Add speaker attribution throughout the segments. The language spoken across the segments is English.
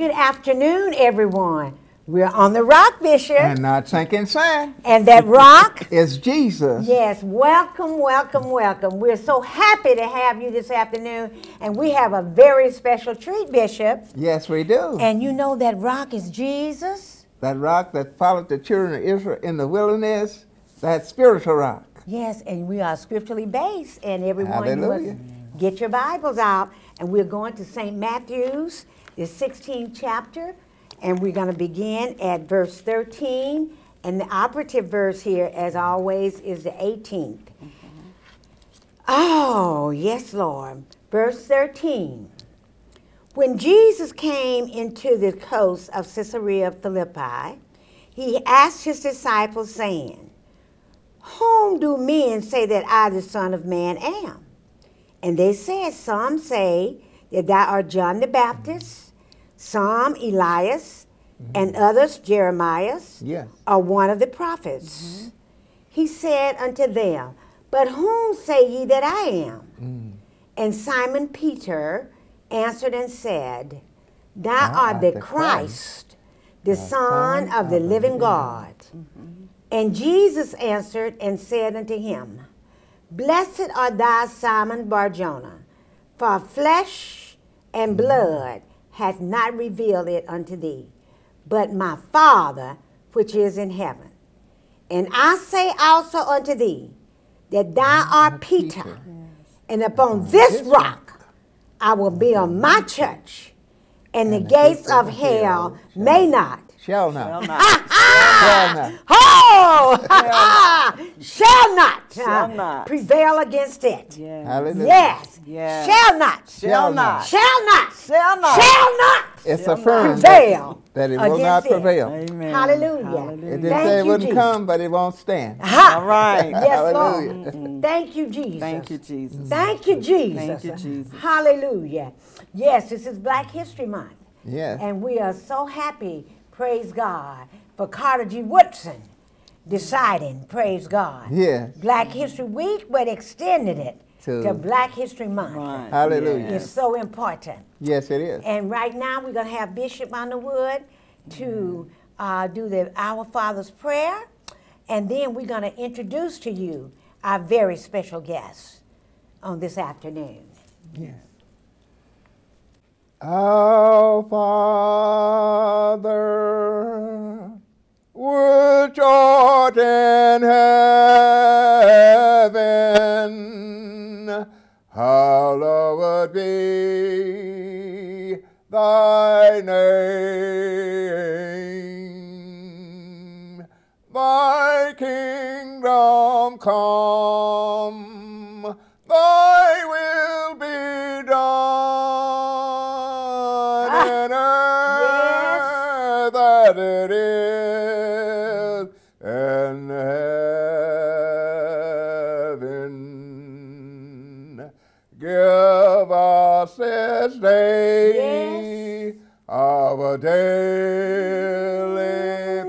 Speaker 1: good afternoon, everyone. We're on the rock, Bishop.
Speaker 2: And not sinking sand.
Speaker 1: And that rock
Speaker 2: is Jesus.
Speaker 1: Yes, welcome, welcome, welcome. We're so happy to have you this afternoon. And we have a very special treat, Bishop.
Speaker 2: Yes, we do.
Speaker 1: And you know that rock is Jesus?
Speaker 2: That rock that followed the children of Israel in the wilderness, that spiritual rock.
Speaker 1: Yes, and we are scripturally based. And everyone, you
Speaker 2: Hallelujah.
Speaker 1: must get your Bibles out. And we're going to St. Matthew's, the 16th chapter. And we're going to begin at verse 13. And the operative verse here, as always, is the 18th. Oh, yes, Lord. Verse 13. When Jesus came into the coast of Caesarea Philippi, he asked his disciples, saying, Whom do men say that I, the Son of Man, am? And they said, Some say that thou art John the Baptist, some Elias, and others Jeremiah, or one of the prophets. He said unto them, But whom say ye that I am? And Simon Peter answered and said, Thou art the Christ, the Son of the living God. And Jesus answered and said unto him, Blessed art thou, Simon Bar-Jonah, for flesh and blood hath not revealed it unto thee, but my Father which is in heaven. And I say also unto thee, that thou art Peter, and upon this rock I will build my church, and the gates of hell may not.
Speaker 2: Shall not.
Speaker 1: Shall not. Oh! Shall not prevail against it.
Speaker 3: Yes.
Speaker 2: Hallelujah.
Speaker 1: Yes.
Speaker 3: Yes.
Speaker 1: Shall not.
Speaker 3: Shall not.
Speaker 1: Shall not.
Speaker 3: Shall not.
Speaker 1: Shall not.
Speaker 2: It's affirmed
Speaker 1: prevail
Speaker 2: that it will not
Speaker 1: against it.
Speaker 2: prevail.
Speaker 3: Amen.
Speaker 1: Hallelujah.
Speaker 2: It didn't
Speaker 1: Thank
Speaker 2: say it
Speaker 1: you,
Speaker 2: wouldn't
Speaker 1: Jesus.
Speaker 2: come, but it won't stand.
Speaker 1: Ha.
Speaker 3: All right.
Speaker 1: Yes,
Speaker 2: Hallelujah.
Speaker 1: Lord. Thank you, Jesus.
Speaker 3: Thank you, Jesus.
Speaker 1: Thank you, Jesus.
Speaker 3: Thank you, Jesus.
Speaker 1: Hallelujah. Yes, this is Black History Month.
Speaker 2: Yes.
Speaker 1: And we are so happy, praise God, for Carter G. Woodson deciding, praise God.
Speaker 2: Yes.
Speaker 1: Black History Week, but extended it to Black History Month.
Speaker 3: Right.
Speaker 2: Hallelujah.
Speaker 1: It's so important.
Speaker 2: Yes, it is.
Speaker 1: And right now we're going to have Bishop Underwood to do the Our Father's Prayer. And then we're going to introduce to you our very special guest on this afternoon.
Speaker 2: Yes. Our Father, which art in heaven, hallowed be thy name. Thy kingdom come, thy will be done in earth that it is in heaven. Give us this day our daily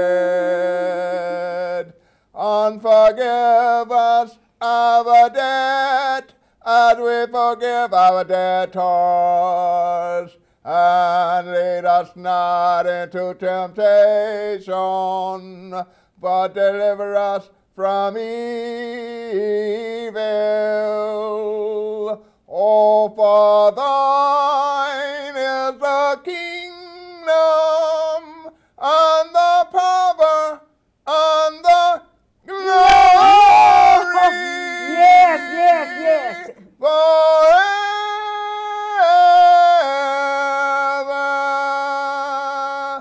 Speaker 2: bread, and forgive us our debt as we forgive our debtors. And lead us not into temptation, but deliver us from evil. Oh, for thine is the kingdom, and the power, and the glory.
Speaker 1: Yes, yes, yes.
Speaker 2: Forever.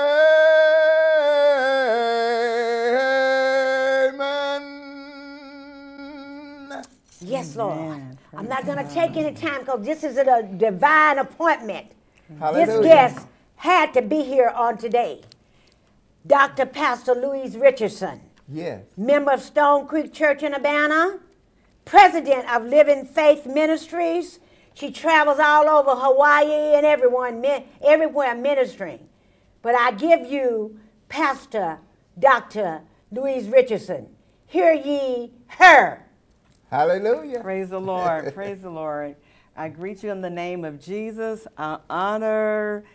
Speaker 2: Amen.
Speaker 1: Yes, Lord.
Speaker 3: Amen.
Speaker 1: I'm not going to take any time because this is a divine appointment.
Speaker 2: Hallelujah.
Speaker 1: This guest had to be here on today. Dr. Pastor Louise Richardson,
Speaker 2: Yes.
Speaker 1: member of Stone Creek Church in Urbana, president of Living Faith Ministries. She travels all over Hawaii and everywhere ministering. But I give you Pastor Dr. Louise Richardson. Hear ye her.
Speaker 2: Hallelujah.
Speaker 3: Praise the Lord. Praise the Lord. I greet you in the name of Jesus. I honor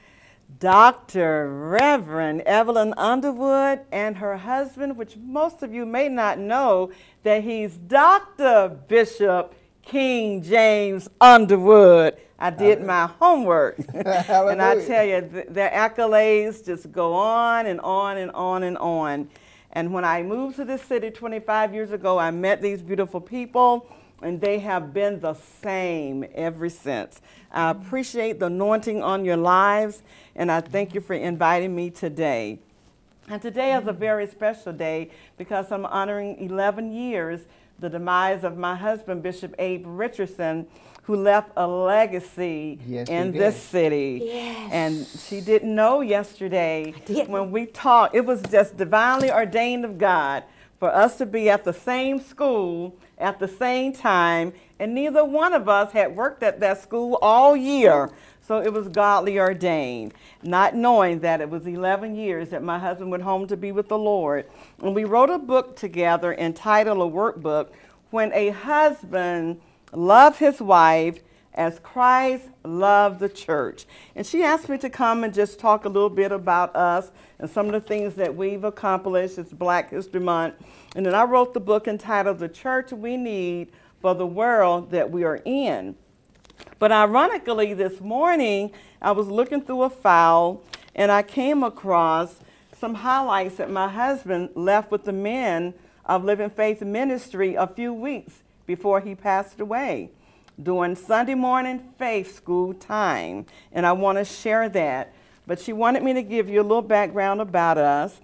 Speaker 3: Dr. Reverend Evelyn Underwood and her husband, which most of you may not know, that he's Dr. Bishop King James Underwood. I did my homework. And I tell you, their accolades just go on and on and on and on. And when I moved to this city 25 years ago, I met these beautiful people, and they have been the same ever since. I appreciate the anointing on your lives, and I thank you for inviting me today. And today is a very special day because I'm honoring 11 years the demise of my husband, Bishop Abe Richardson, who left a legacy in this city.
Speaker 1: Yes.
Speaker 3: And she didn't know yesterday when we talked, it was just divinely ordained of God for us to be at the same school at the same time, and neither one of us had worked at that school all year. So it was godly ordained, not knowing that it was 11 years that my husband went home to be with the Lord. And we wrote a book together entitled, a workbook, When a Husband Loved His Wife as Christ Loved the Church. And she asked me to come and just talk a little bit about us and some of the things that we've accomplished. It's Black History Month. And then I wrote the book entitled, The Church We Need for the World That We Are In. But ironically, this morning, I was looking through a file and I came across some highlights that my husband left with the men of Living Faith Ministry a few weeks before he passed away during Sunday morning faith school time. And I want to share that. But she wanted me to give you a little background about us.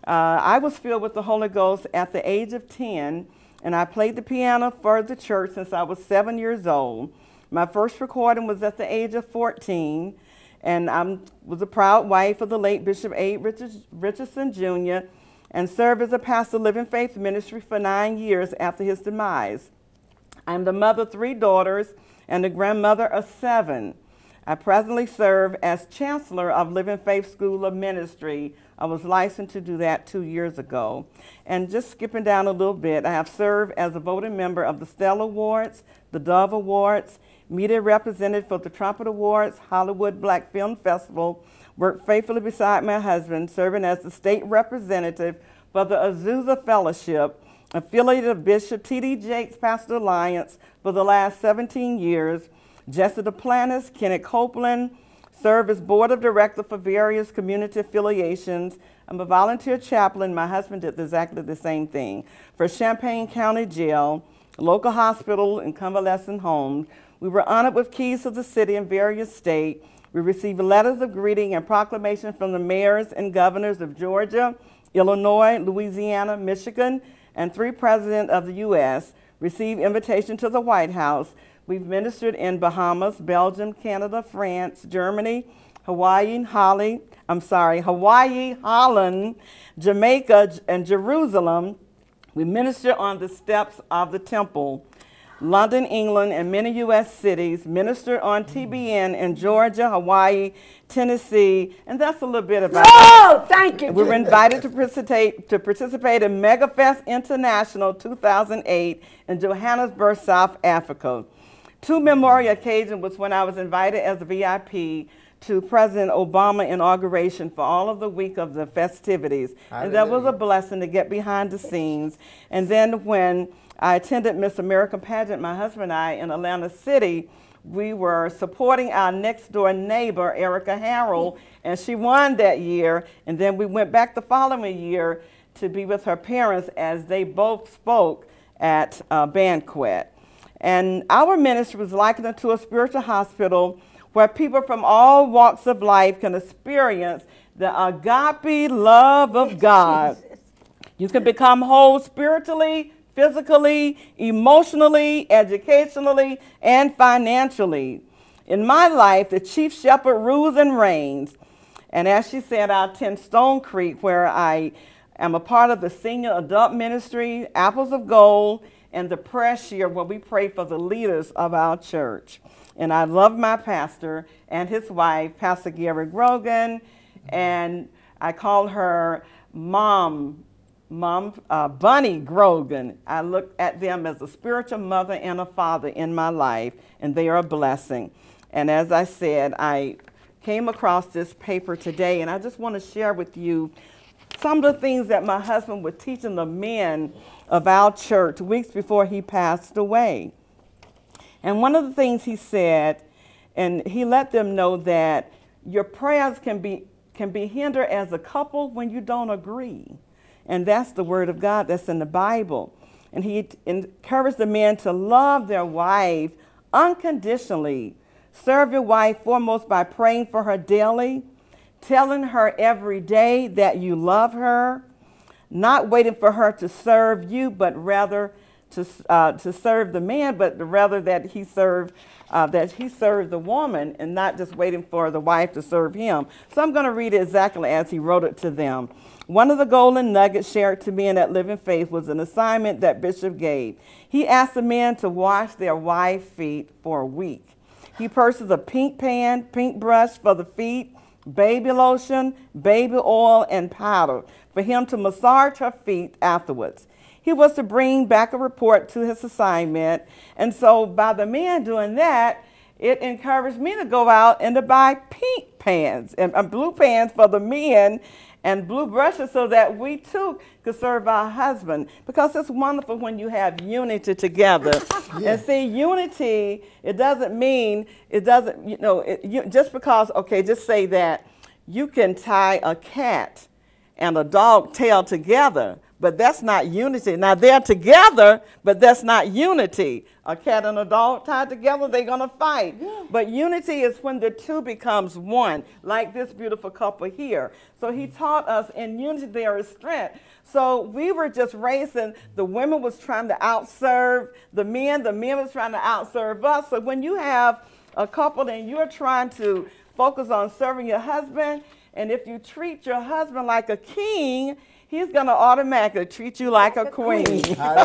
Speaker 3: I was filled with the Holy Ghost at the age of 10, and I played the piano for the church since I was 7 years old. My first recording was at the age of 14, and I was a proud wife of the late Bishop Abe Richardson Jr. and served as a pastor of Living Faith Ministry for 9 years after his demise. I'm the mother of 3 daughters and the grandmother of 7. I presently serve as Chancellor of Living Faith School of Ministry. I was licensed to do that 2 years ago. And just skipping down a little bit, I have served as a voting member of the Stella Awards, the Dove Awards, media representative for the Trumpet Awards, Hollywood Black Film Festival, worked faithfully beside my husband, serving as the state representative for the Azusa Fellowship, affiliated of Bishop T.D. Jakes Pastor Alliance for the last 17 years, Jesse Duplantis, Kenneth Copeland, serve as board of director for various community affiliations. I'm a volunteer chaplain. My husband did exactly the same thing. For Champaign County Jail, local hospital, and convalescent homes. We were honored with keys to the city in various states. We received letters of greeting and proclamation from the mayors and governors of Georgia, Illinois, Louisiana, Michigan, and 3 presidents of the U.S. Received invitation to the White House. We've ministered in Bahamas, Belgium, Canada, France, Germany, Hawaii, Holland, Jamaica, and Jerusalem. We ministered on the steps of the temple, London, England, and many U.S. cities, ministered on TBN in Georgia, Hawaii, Tennessee, and that's a little bit about it.
Speaker 1: Oh, thank you.
Speaker 3: We were invited to participate in MegaFest International 2008 in Johannesburg, South Africa. 2 memorial occasions was when I was invited as a VIP to President Obama inauguration for all of the week of the festivities. And that was a blessing to get behind the scenes. And then when I attended Miss America pageant, my husband and I, in Atlanta City, we were supporting our next door neighbor, Erica Harrell, and she won that year. And then we went back the following year to be with her parents as they both spoke at a banquet. And our ministry was likened to a spiritual hospital where people from all walks of life can experience the agape love of God. You can become whole spiritually, physically, emotionally, educationally, and financially. In my life, the chief shepherd rules and reigns. And as she said, I attend Stone Creek, where I am a part of the senior adult ministry, Apples of Gold, and the press year where we pray for the leaders of our church. And I love my pastor and his wife, Pastor Gary Grogan, and I call her Bunny Grogan. I look at them as a spiritual mother and a father in my life, and they are a blessing. And as I said, I came across this paper today, and I just want to share with you some of the things that my husband was teaching the men of our church weeks before he passed away. And one of the things he said, and he let them know that your prayers can be hindered as a couple when you don't agree. And that's the word of God that's in the Bible. And he encouraged the men to love their wife unconditionally. Serve your wife foremost by praying for her daily, telling her every day that you love her, not waiting for her to serve you, but rather to serve the man, but rather that he serve the woman, and not just waiting for the wife to serve him. So I'm going to read it exactly as he wrote it to them. One of the golden nuggets shared to me in that Living Faith was an assignment that Bishop gave. He asked the men to wash their wife's feet for a week. He purchased a pink pan, pink brush for the feet, baby lotion, baby oil, and powder for him to massage her feet afterwards. He was to bring back a report to his assignment. And so by the men doing that, it encouraged me to go out and to buy pink pans and blue pans for the men and blue brushes so that we too could serve our husband. Because it's wonderful when you have unity together. Yeah. And see, unity, it doesn't mean, just because, okay, just say that you can tie a cat and a dog tail together, but that's not unity. Now, they're together, but that's not unity. A cat and a dog tied together, they're going to fight. Yeah. But unity is when the two becomes one, like this beautiful couple here. So he taught us in unity there is strength. So we were just raising, the women was trying to outserve the men was trying to outserve us. So when you have a couple and you're trying to focus on serving your husband, and if you treat your husband like a king, he's going to automatically treat you like a queen.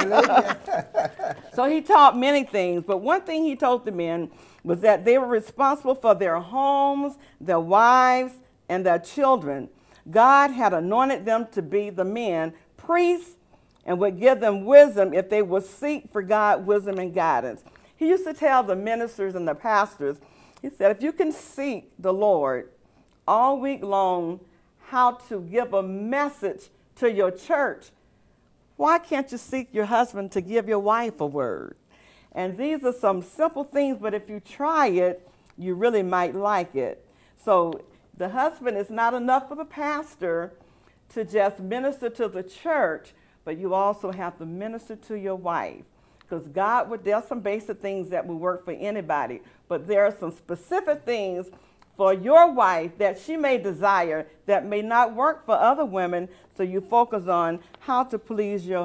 Speaker 3: So he taught many things, but one thing he told the men was that they were responsible for their homes, their wives, and their children. God had anointed them to be the men, priests, and would give them wisdom if they would seek for God wisdom and guidance. He used to tell the ministers and the pastors, he said, if you can seek the Lord all week long how to give a message to your church, why can't you seek your husband to give your wife a word? And these are some simple things, but if you try it, you really might like it. So the husband is not enough for the pastor to just minister to the church, but you also have to minister to your wife. Because there's some basic things that will work for anybody, but there are some specific things for your wife that she may desire that may not work for other women. So you focus on how to please your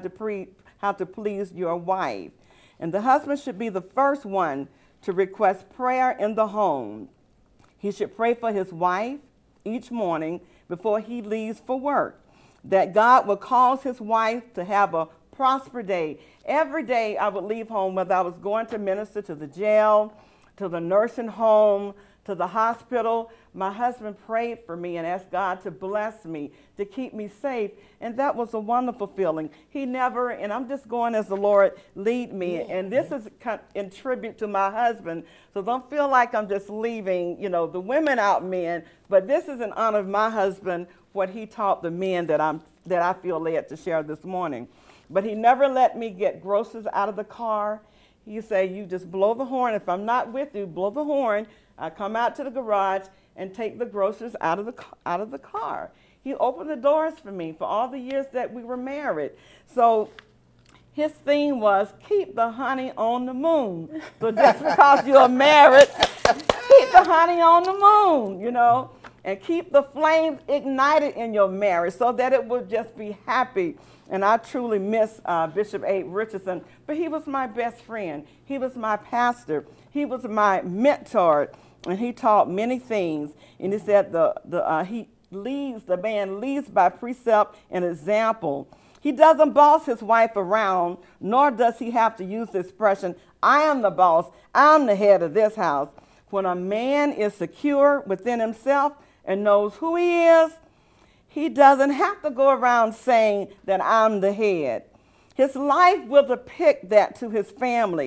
Speaker 3: wife. And the husband should be the first one to request prayer in the home. He should pray for his wife each morning before he leaves for work, that God will cause his wife to have a prosperous day. Every day I would leave home, whether I was going to minister to the jail, to the nursing home, to the hospital, my husband prayed for me and asked God to bless me, to keep me safe. And that was a wonderful feeling. He never, and I'm just going as the Lord lead me. And this is in tribute to my husband. So don't feel like I'm just leaving, the women out, men. But this is in honor of my husband, what he taught the men that I feel led to share this morning. But he never let me get groceries out of the car. He said, you just blow the horn. If I'm not with you, blow the horn. I come out to the garage and take the groceries out of the car. He opened the doors for me for all the years that we were married. So his theme was keep the honey on the moon. So just because you are married, keep the honey on the moon, and keep the flames ignited in your marriage so that it will just be happy. And I truly miss Bishop A. Richardson, but he was my best friend. He was my pastor. He was my mentor, and he taught many things. And he said the man leads by precept and example. He doesn't boss his wife around, nor does he have to use the expression, I am the boss, I'm the head of this house. When a man is secure within himself and knows who he is, he doesn't have to go around saying that I'm the head. His life will depict that to his family.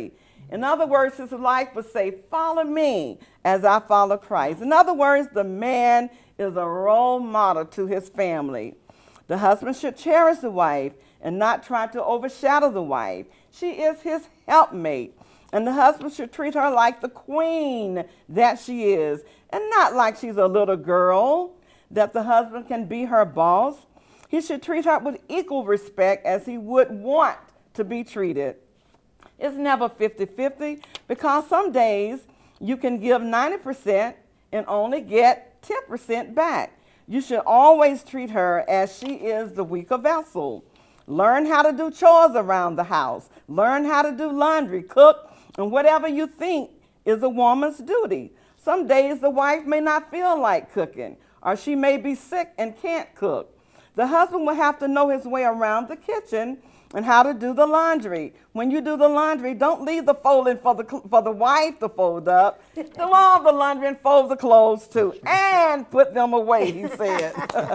Speaker 3: In other words, his life would say, follow me as I follow Christ. In other words, the man is a role model to his family. The husband should cherish the wife and not try to overshadow the wife. She is his helpmate. And the husband should treat her like the queen that she is, and not like she's a little girl, that the husband can be her boss. He should treat her with equal respect as he would want to be treated. It's never 50-50, because some days you can give 90% and only get 10% back. You should always treat her as she is the weaker vessel. Learn how to do chores around the house. Learn how to do laundry, cook, and whatever you think is a woman's duty. Some days the wife may not feel like cooking, or she may be sick and can't cook. The husband will have to know his way around the kitchen and how to do the laundry. When you do the laundry, don't leave the folding for the wife to fold up. Do all the laundry and fold the clothes too, and put them away, he said.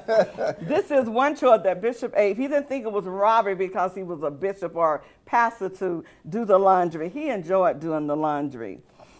Speaker 3: This is one chore that Bishop Abe, he didn't think it was robbery because he was a bishop or pastor to do the laundry. He enjoyed doing the laundry.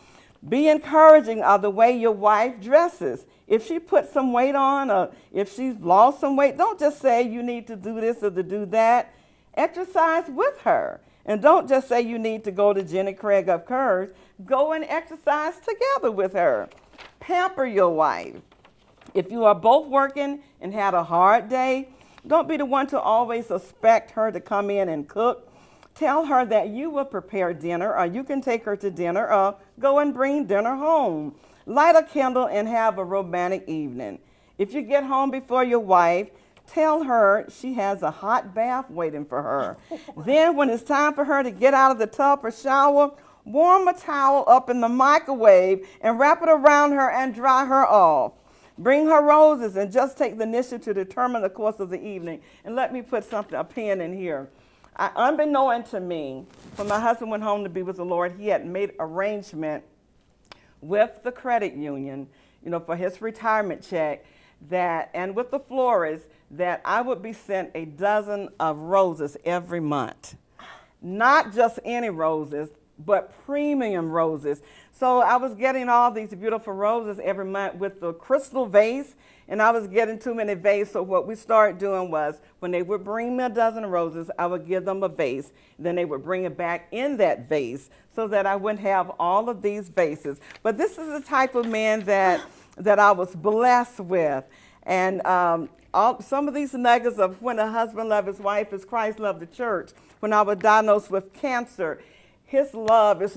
Speaker 3: Be encouraging of the way your wife dresses. If she put some weight on, or if she's lost some weight, don't just say you need to do this or to do that. Exercise with her. And don't just say you need to go to Jenny Craig of Courage. Go and exercise together with her. Pamper your wife. If you are both working and had a hard day, don't be the one to always expect her to come in and cook. Tell her that you will prepare dinner, or you can take her to dinner, or go and bring dinner home. Light a candle and have a romantic evening. If you get home before your wife, tell her she has a hot bath waiting for her. Then when it's time for her to get out of the tub or shower, warm a towel up in the microwave and wrap it around her and dry her off. Bring her roses and just take the initiative to determine the course of the evening. And let me put a pin in here. Unbeknown to me, when my husband went home to be with the Lord, he had made arrangement with the credit union, for his retirement check, and with the florist, that I would be sent a dozen of roses every month. Not just any roses, but premium roses. So I was getting all these beautiful roses every month with the crystal vase, and I was getting too many vases. So what we started doing was, when they would bring me a dozen roses, I would give them a vase. Then they would bring it back in that vase so that I wouldn't have all of these vases. But this is the type of man that I was blessed with. And some of these nuggets of when a husband loved his wife as Christ loved the church. When I was diagnosed with cancer, his love is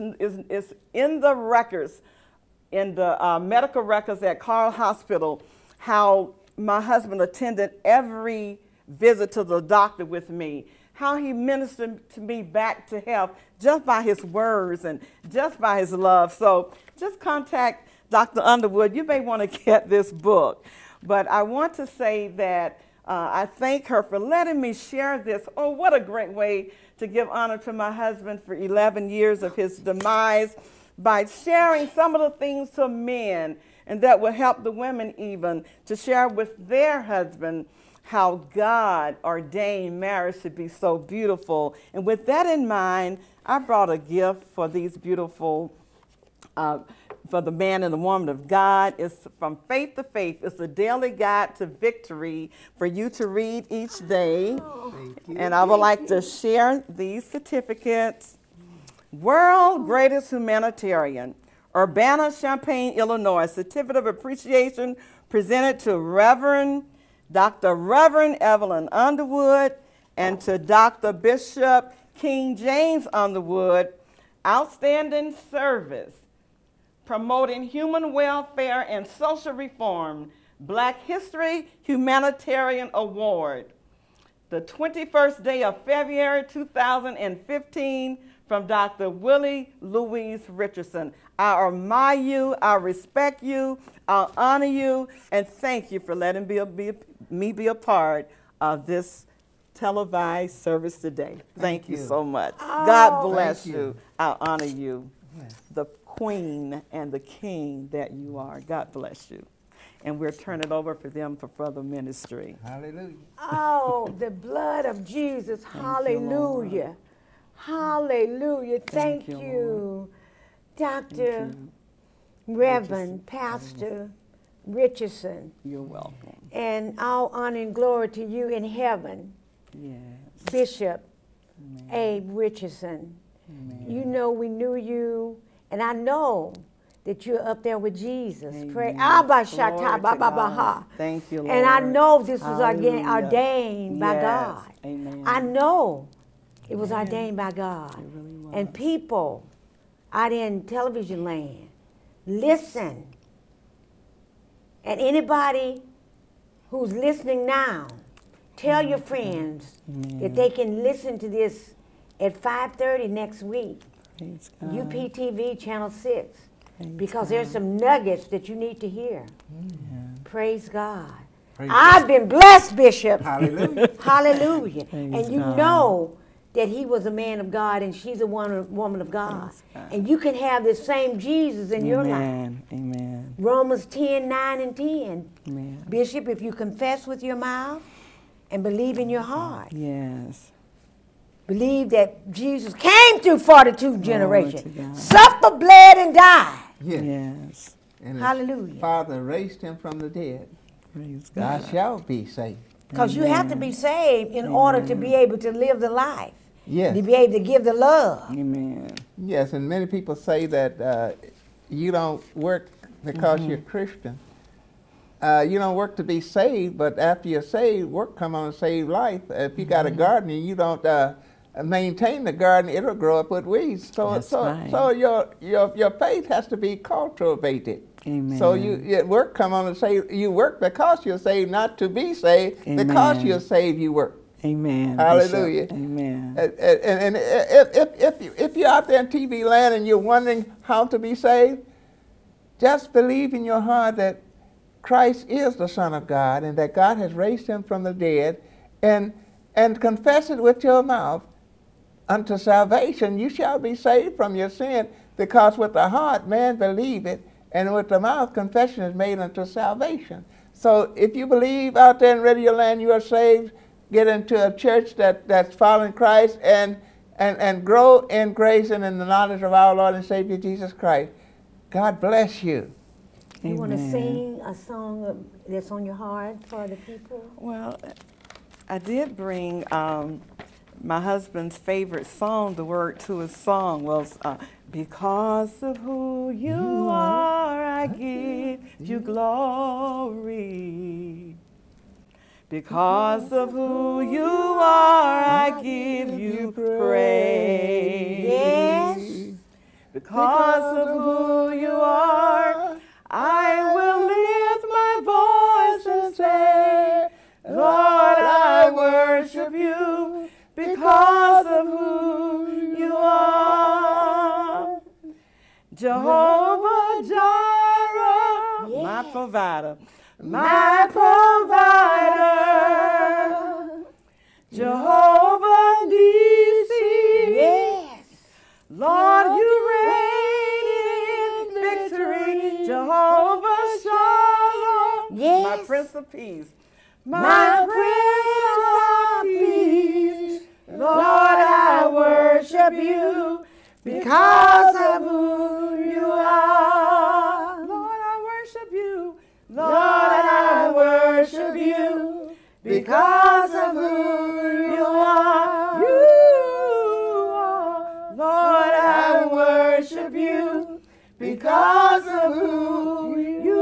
Speaker 3: in the records, in the medical records at Carle Hospital, how my husband attended every visit to the doctor with me, how he ministered to me back to health just by his words and just by his love. So just contact Dr. Underwood. You may want to get this book. But I want to say that I thank her for letting me share this. Oh, what a great way to give honor to my husband for 11 years of his demise, by sharing some of the things to men, and that will help the women even to share with their husband how God ordained marriage to be so beautiful. And with that in mind, I brought a gift for these beautiful for the man and the woman of God. It's From Faith to Faith. It's a daily guide to victory for you to read each day. And I would like to share these certificates. World Greatest Humanitarian, Urbana-Champaign, Illinois. Certificate of Appreciation presented to Dr. Reverend Evelyn Underwood and to Dr. Bishop King James Underwood. Outstanding service promoting human welfare and social reform, Black History Humanitarian Award. The 21st day of February 2015 from Dr. Willie Louise Richardson. I admire you, I respect you, I honor you, and thank you for letting me be a part of this televised service today. Thank you so much.
Speaker 1: Oh,
Speaker 3: God bless you. I honor you. The queen and the king that you are. God bless you. And we'll turn it over for them for further ministry.
Speaker 2: Hallelujah.
Speaker 1: Oh, the blood of Jesus. Hallelujah. Hallelujah. Thank
Speaker 3: you,
Speaker 1: you,
Speaker 3: Thank
Speaker 1: Dr.
Speaker 3: you.
Speaker 1: Reverend Pastor Richardson.
Speaker 3: You're welcome.
Speaker 1: And all honor and glory to you in heaven,
Speaker 3: Yes.
Speaker 1: Bishop
Speaker 3: Amen.
Speaker 1: Abe Richardson.
Speaker 3: Amen.
Speaker 1: You know we knew you, and I know that you're up there with Jesus. Pray.
Speaker 3: Amen.
Speaker 1: Abba Shatta
Speaker 3: Glory
Speaker 1: Ba
Speaker 3: to
Speaker 1: Ba Ba
Speaker 3: God.
Speaker 1: Ha.
Speaker 3: Thank you, Lord.
Speaker 1: And I know this was
Speaker 3: Hallelujah.
Speaker 1: ordained by
Speaker 3: Yes.
Speaker 1: God.
Speaker 3: Amen.
Speaker 1: I know it was
Speaker 3: Amen.
Speaker 1: ordained by God.
Speaker 3: It really was.
Speaker 1: And people out in television land, listen. And anybody who's listening now, tell your friends
Speaker 3: Amen.
Speaker 1: that they can listen to this at 5:30 next week,
Speaker 3: Praise God.
Speaker 1: UPTV Channel 6,
Speaker 3: Praise
Speaker 1: because
Speaker 3: God.
Speaker 1: there's some nuggets that you need to hear. Praise God.
Speaker 2: Praise
Speaker 1: I've been blessed, Bishop.
Speaker 2: Hallelujah.
Speaker 1: Hallelujah.
Speaker 3: Praise
Speaker 1: And you
Speaker 3: God.
Speaker 1: know that he was a man of God and she's a woman of God.
Speaker 3: Praise God.
Speaker 1: And you can have the same Jesus in your life.
Speaker 3: Amen. Amen.
Speaker 1: Romans 10:9 and 10.
Speaker 3: Amen.
Speaker 1: Bishop, if you confess with your mouth and believe in your heart,
Speaker 3: Yes.
Speaker 1: believe that Jesus came through 42 generations,
Speaker 3: to God.
Speaker 1: suffered, bled, and died.
Speaker 2: Yes.
Speaker 3: Yes.
Speaker 2: And his
Speaker 1: Hallelujah.
Speaker 2: Father raised him from the dead.
Speaker 3: Praise
Speaker 2: Thou
Speaker 3: God.
Speaker 2: shalt be saved.
Speaker 1: Because you have to be saved in order to be able to live the life,
Speaker 2: Yes.
Speaker 1: to be able to give the love.
Speaker 3: Amen.
Speaker 2: Yes, and many people say that you don't work because you're Christian. You don't work to be saved, but after you're saved, work come on a saved life. If you got a garden and you don't maintain the garden, it'll grow up with weeds. So,
Speaker 3: That's
Speaker 2: so,
Speaker 3: right.
Speaker 2: so your faith has to be cultivated.
Speaker 3: Amen.
Speaker 2: So your work come on and say you work because you're saved, not to be saved. Because
Speaker 3: Amen.
Speaker 2: you're saved, you work.
Speaker 3: Amen.
Speaker 2: Hallelujah.
Speaker 3: Bishop. Amen.
Speaker 2: And if you're out there in TV land and you're wondering how to be saved, just believe in your heart that Christ is the Son of God and that God has raised him from the dead, and confess it with your mouth unto salvation. You shall be saved from your sin, because with the heart man believeth, and with the mouth confession is made unto salvation. So if you believe out there in Radio Land you are saved, get into a church that's following Christ and grow in grace and in the knowledge of our Lord and Savior Jesus Christ. God bless you.
Speaker 1: You want to
Speaker 3: Amen.
Speaker 1: sing a song that's on your heart for the people?
Speaker 3: Well, I did bring my husband's favorite song. The word to his song was because of who you are, I give you glory. Because of who you are, I give you praise.
Speaker 1: Yes.
Speaker 3: Because of who you are, I will lift my voice and say, Lord, I worship you because of who you are. Jehovah Jireh, my provider, my provider. Jehovah Nissi,
Speaker 1: Yes.
Speaker 3: Lord, you reign in victory. Jehovah Shalom,
Speaker 1: Yes.
Speaker 3: my Prince of Peace. My Prince of Peace. Lord, I worship you because of who you are. Lord, I worship you. Lord, I worship you because of who you are. You are. Lord, I worship you because of who you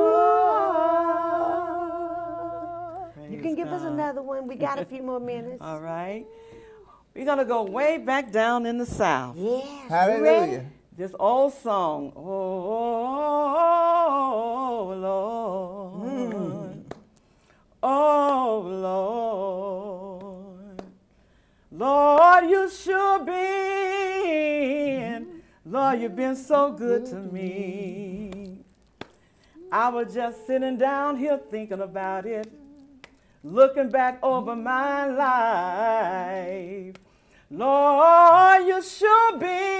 Speaker 3: are.
Speaker 1: You can give us another one. We got a few more minutes.
Speaker 3: All right. We're going to go way back down in the South.
Speaker 1: Yes. you
Speaker 2: Hallelujah.
Speaker 1: ready?
Speaker 3: This old song, oh, Lord, oh, Lord, Lord, you sure been, Lord, you've been so good to me. I was just sitting down here thinking about it, looking back over my life. Lord, you sure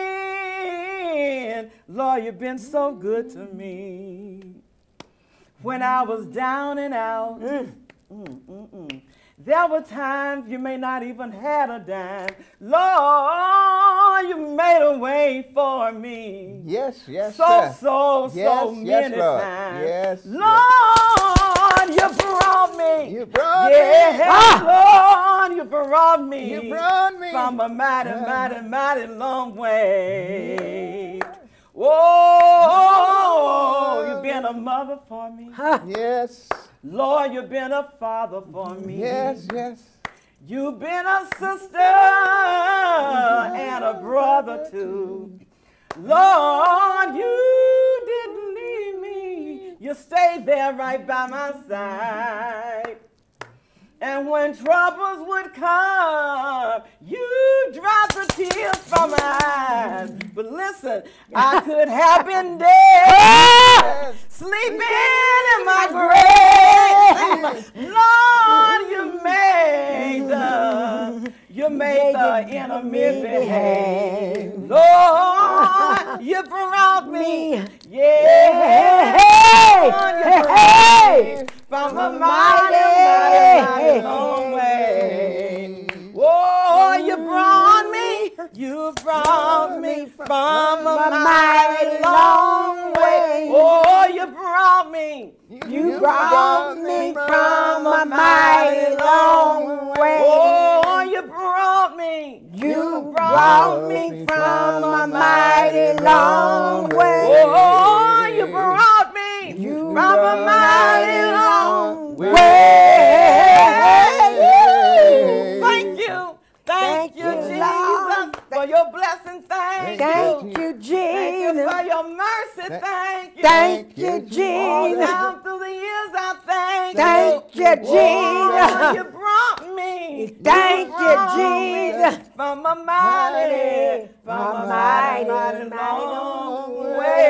Speaker 3: been, Lord, you've been so good to me. When I was down and out, There were times you may not even had a dime. Lord, you made a way for me.
Speaker 2: Yes, yes,
Speaker 3: So
Speaker 2: sir.
Speaker 3: so
Speaker 2: Yes,
Speaker 3: many
Speaker 2: Lord.
Speaker 3: times.
Speaker 2: Yes,
Speaker 3: Lord, you brought me.
Speaker 2: You brought
Speaker 3: yes,
Speaker 2: me.
Speaker 3: Lord, you brought me.
Speaker 2: You brought me.
Speaker 3: From a mighty long way. Whoa, you've been a mother for me.
Speaker 2: Yes,
Speaker 3: Lord, you've been a father for me.
Speaker 2: yes, yes.
Speaker 3: You've been a sister and a brother too. Lord, you didn't leave me. You stayed there right by my side. And when troubles would come, you dropped the tears from my eyes. But listen, I could have been dead, sleeping in my grave. Lord, you made the enemy behave. Lord, you brought me, yeah, Lord, you brought me from a mighty long way. Oh, you brought me from a mighty long way. Oh, you brought me from a mighty long way. Oh, you brought me from a mighty long way. Oh, you brought me from a mighty long way. Thank you, Jesus, for your blessing. Thank you,
Speaker 1: Jesus.
Speaker 3: Thank you for your mercy. Thank you.
Speaker 1: Thank you,
Speaker 3: All
Speaker 1: Jesus.
Speaker 3: down through the years, I thank
Speaker 1: Thank you,
Speaker 3: Oh,
Speaker 1: Jesus.
Speaker 3: you brought me.
Speaker 1: Thank you,
Speaker 3: brought me
Speaker 1: Jesus.
Speaker 3: From a mighty long way.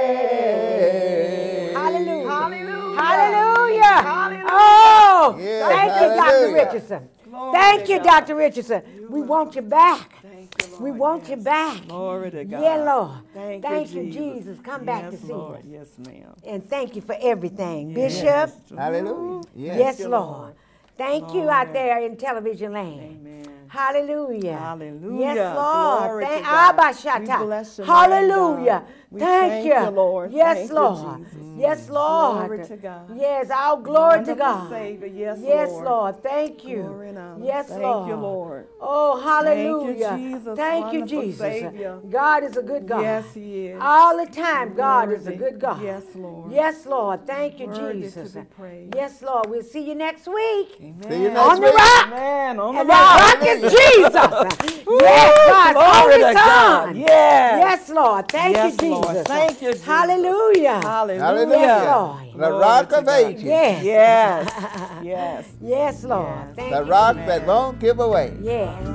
Speaker 1: Hallelujah.
Speaker 3: Hallelujah.
Speaker 1: Hallelujah.
Speaker 3: Hallelujah.
Speaker 1: Oh,
Speaker 2: Yeah,
Speaker 1: thank you, Dr.
Speaker 2: hallelujah.
Speaker 1: Richardson.
Speaker 3: Glory
Speaker 1: Thank
Speaker 3: to
Speaker 1: you,
Speaker 3: God.
Speaker 1: Dr. Richardson. We want you back.
Speaker 3: Thank you, Lord.
Speaker 1: We want you
Speaker 3: Yes.
Speaker 1: back.
Speaker 3: Glory to God.
Speaker 1: Yeah, Lord.
Speaker 3: Thank
Speaker 1: you,
Speaker 3: Jesus.
Speaker 1: Jesus. Come back to
Speaker 3: Yes,
Speaker 1: see
Speaker 3: Lord.
Speaker 1: us.
Speaker 3: Yes, ma'am.
Speaker 1: And thank you for everything.
Speaker 3: Yes.
Speaker 1: Bishop,
Speaker 2: Hallelujah.
Speaker 1: yes,
Speaker 3: you,
Speaker 1: Lord.
Speaker 3: Lord.
Speaker 1: Thank you
Speaker 3: Glory.
Speaker 1: out there in television land.
Speaker 3: Amen.
Speaker 1: Hallelujah.
Speaker 3: Hallelujah.
Speaker 1: Yes, Lord.
Speaker 3: Glory to
Speaker 1: Thank
Speaker 3: God.
Speaker 1: Abba
Speaker 3: We
Speaker 1: Shatta.
Speaker 3: bless your name,
Speaker 1: Hallelujah.
Speaker 3: God. We
Speaker 1: Thank you.
Speaker 3: Lord.
Speaker 1: Yes,
Speaker 3: Thank you,
Speaker 1: Lord.
Speaker 3: Jesus.
Speaker 1: Yes, Lord.
Speaker 3: Glory to God.
Speaker 1: Yes, all glory to
Speaker 3: Wonderful
Speaker 1: God.
Speaker 3: Savior. Yes,
Speaker 1: Yes,
Speaker 3: Lord.
Speaker 1: Lord. Thank you.
Speaker 3: Glory and honor.
Speaker 1: Yes,
Speaker 3: Thank
Speaker 1: Lord.
Speaker 3: you, Lord.
Speaker 1: Oh, hallelujah.
Speaker 3: Thank you, Jesus.
Speaker 1: Thank you,
Speaker 3: Wonderful
Speaker 1: Jesus.
Speaker 3: Savior.
Speaker 1: God is a good God.
Speaker 3: Yes, He is.
Speaker 1: All the time, God is a
Speaker 3: Worthy.
Speaker 1: good God.
Speaker 3: Yes, Lord.
Speaker 1: Yes, Lord. Thank you,
Speaker 3: Worthy
Speaker 1: Jesus.
Speaker 3: to be praised.
Speaker 1: Yes, Lord. We'll see you next week.
Speaker 3: Amen.
Speaker 2: See you next
Speaker 1: On the
Speaker 2: week.
Speaker 1: rock.
Speaker 3: Amen. On the
Speaker 1: And that rock is Jesus. Yes, God's
Speaker 3: Glory
Speaker 1: only
Speaker 3: to
Speaker 1: Son.
Speaker 3: God. Yes.
Speaker 1: Yes, Lord. Thank
Speaker 3: Yes,
Speaker 1: you, Jesus.
Speaker 3: Lord. Thank you, Jesus.
Speaker 1: Hallelujah.
Speaker 3: Hallelujah.
Speaker 1: Yes, Lord.
Speaker 2: The
Speaker 3: Glory
Speaker 2: rock
Speaker 3: to
Speaker 2: of
Speaker 3: God.
Speaker 2: ages.
Speaker 1: Yes.
Speaker 3: Yes. Yes.
Speaker 1: Yes, Lord.
Speaker 3: Yes.
Speaker 1: Thank
Speaker 2: The
Speaker 1: you,
Speaker 2: rock
Speaker 1: Jesus.
Speaker 2: that won't give away.
Speaker 1: Yes.